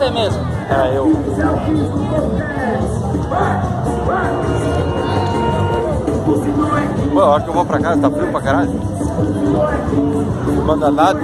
você mesmo? É, eu. Pô, eu acho que eu vou pra casa, tá frio pra caralho. Manda nada.